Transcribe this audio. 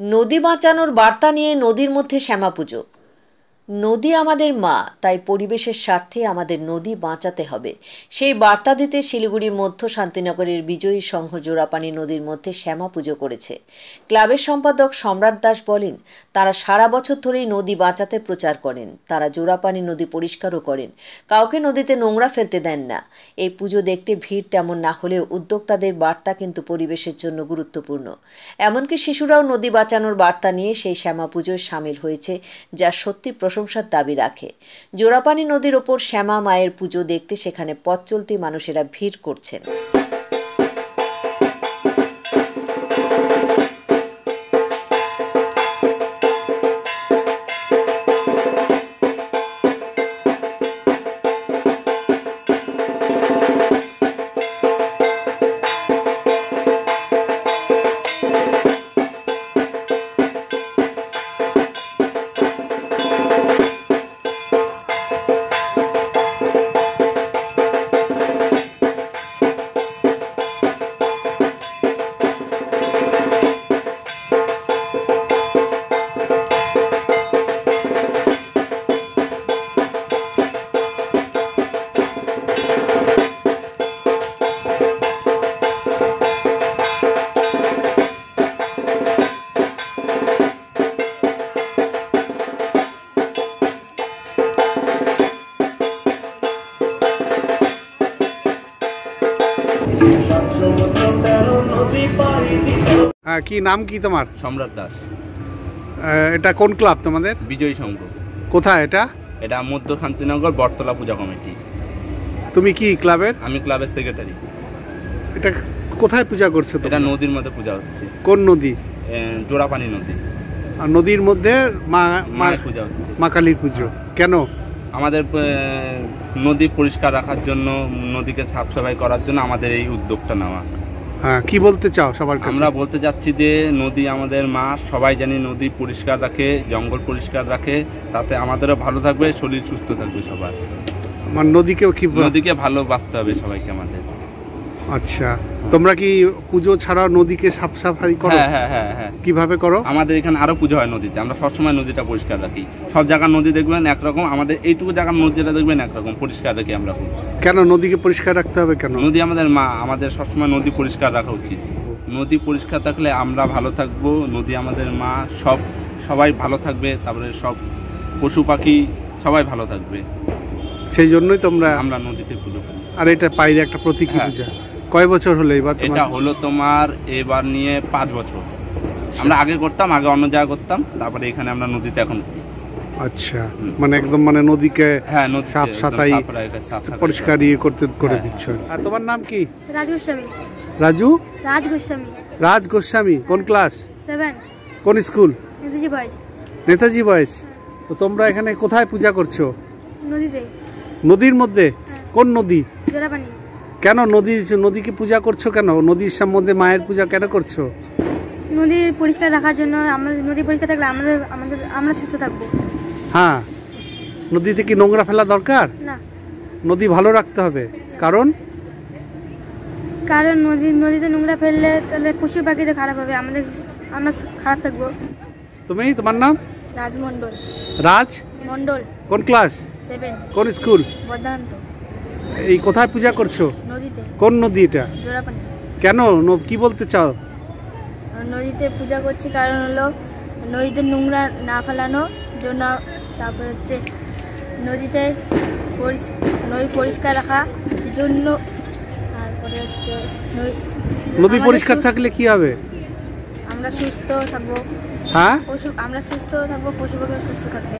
নদী বাঁচানোর বার্তা নিয়ে নদীর মধ্যে শ্যামা পুজো। নদী আমাদের মা, তাই পরিবেশের স্বার্থে আমাদের নদী বাঁচাতে হবে, সেই বার্তা দিতে শিলিগুড়ি মধ্য শান্তিনগরের বিজয়ী সংঘ জোড়াপানি নদীর মধ্যে শ্যামা পুজো করেছে। ক্লাবের সম্পাদক সম্রাট দাস বলেন, তারা সারা বছর ধরেই নদী বাঁচাতে প্রচার করেন। তারা জোড়াপানি নদী পরিষ্কারও করেন, কাউকে নদীতে নোংরা ফেলতে দেন না। এই পুজো দেখতে ভিড় তেমন না হলেও উদ্যোক্তাদের বার্তা কিন্তু পরিবেশের জন্য গুরুত্বপূর্ণ। এমনকি শিশুরাও নদী বাঁচানোর বার্তা নিয়ে সেই শ্যামা পুজোয় সামিল হয়েছে, যা সত্যি প্রশংসার দাবি রাখে। জোড়াপানি নদীর ওপর শ্যামা মায়ের পুজো দেখতে সেখানে পথ চলতি মানুষেরা ভিড় করছেন। কি নাম কি তোমার? সম্রাট দাস। এটা কোন ক্লাব তোমাদের? বিজয়ী সংঘ। কোথায় এটা? এটা মধ্য শান্তিনগর বটতলা পূজা কমিটি। তুমি কি ক্লাবের? আমি ক্লাবের সেক্রেটারি। এটা কোথায় পূজা করছো? এটা নদীর মধ্যে পূজা হচ্ছে। কোন নদী? জোড়াপানি নদী। আর নদীর মধ্যে মা পূজা হচ্ছে, মা কালীর পুজো। কেন? আমাদের নদী পরিষ্কার রাখার জন্য, নদীকে সাফ সাফাই করার জন্য আমাদের এই উদ্যোগটা নেওয়া। হ্যাঁ, কি বলতে চাও সবার কাছে? আমরা বলতে চাচ্ছি যে নদী আমাদের মা, সবাই জানি নদী পরিষ্কার রাখে, জঙ্গল পরিষ্কার রাখে, তাতে আমাদেরও ভালো থাকবে, শরীর সুস্থ থাকবে সবার। আমার নদীকেও কি, নদীকে ভালোবাসতে হবে সবাইকে আমাদের। আচ্ছা, তোমরা কি পুজো ছাড়াও নদীকে সাফ সাফাই করো? হ্যাঁ হ্যাঁ হ্যাঁ। কিভাবে করো? আমাদের এখানে আরো পুজো হয় নদীতে, আমরা সবসময় নদীটা পরিষ্কার রাখি। সব জায়গার নদী দেখবেন একরকম, আমাদের এইটুকু জায়গার নদীটা দেখবেন একরকম পরিষ্কার রাখি আমরা। কেন নদীকে পরিষ্কার রাখতে হবে? কেন? নদী আমাদের মা, আমাদের সবসময় নদী পরিষ্কার রাখা উচিত। নদী পরিষ্কার থাকলে আমরা ভালো থাকবো, নদী আমাদের মা, সবাই ভালো থাকবে, তারপরে সব পশু পাখি সবাই ভালো থাকবে। সেই জন্যই আমরা নদীতে পুজো করি। আর এটা বাইরে একটা প্রতীকী পূজা। কয় বছর হলো এবার? এটা হলো তোমার এবার নিয়ে 5 বছর। আমরা আগে করতাম, আগে অন্য জায়গায় করতাম, তারপরে এখানে আমরা নদীতে এখন। আচ্ছা, মানে একদম মানে নদীকে সাফ সাফাই পরিষ্কার করে দিচ্ছ। আর তোমার নাম কি? রাজ গোস্বামী। রাজু? রাজ গোস্বামী। রাজ গোস্বামী। কোন ক্লাস? 7। কোন school? Netaji boys. Netaji boys. তো তোমরা এখানে কোথায় পূজা করছো? নদীতে। নদীর মধ্যে? কোন নদী? জোড়াপানি। কেন নদীকে পূজা করছো কেন? নদীর সম্বন্ধে মায়ের পূজা কেন করছো? নদী পরিষ্কার রাখার জন্য। আমাদের নদী পরিষ্কার থাকলে আমরা সুস্থ থাকবো। হ্যাঁ, নদীতে কি নোংরা ফেলা দরকার না? নদী ভালো রাখতে হবে। কারণ নদীতে নোংরা ফেললে তাহলে পশু পাখিতে খারাপ হবে, আমরা খারাপ থাকবো। তোমার নাম? রাজ মন্ডল। রাজ মন্ডল। কোন ক্লাস? 7। কোন স্কুল? বর্ধমান। এই কোথায় পূজা করছো? নদীতে। কোন নদী এটা? জোড়াপানি। কেন, কি বলতে চাও? নদীতে পূজা করছি কারণ হলো নদীতে নোংরা না ফেলানোর জন্য, তারপর হচ্ছে নদী পরিষ্কার রাখার জন্য, তারপরে হচ্ছে নদী পরিষ্কার থাকলে কি হবে? আমরা সুস্থ থাকবো। হ্যাঁ, আমরা সুস্থ থাকবো, পশু পাখি সুস্থ থাকবে।